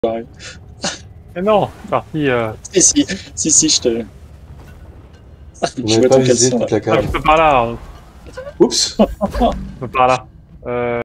Mais non, parti. Si, je te. Vous n'avez pas visé toute la Ah, carte. je peux par là. Oups. Je peux par là.